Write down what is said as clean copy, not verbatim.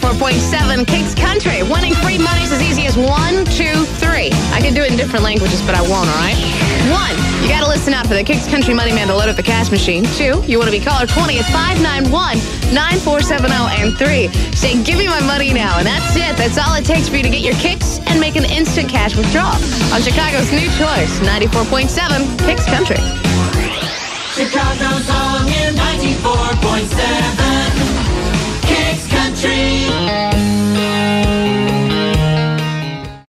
94.7 Kicks Country. Winning free money's as easy as 1, 2, 3. I can do it in different languages, but I won't, all right? 1, you got to listen out for the Kicks Country Money Man to load up the cash machine. 2, you want to be caller 20 at 591-9470. And 3, say, give me my money now. And that's it. That's all it takes for you to get your kicks and make an instant cash withdrawal on Chicago's new choice, 94.7 Kicks Country. Chicago's home in 94.7.